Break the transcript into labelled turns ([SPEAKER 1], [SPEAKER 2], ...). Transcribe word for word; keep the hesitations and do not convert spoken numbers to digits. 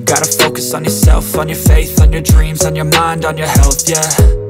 [SPEAKER 1] Gotta focus on yourself, on your faith, on your dreams, on your mind, on your health, yeah.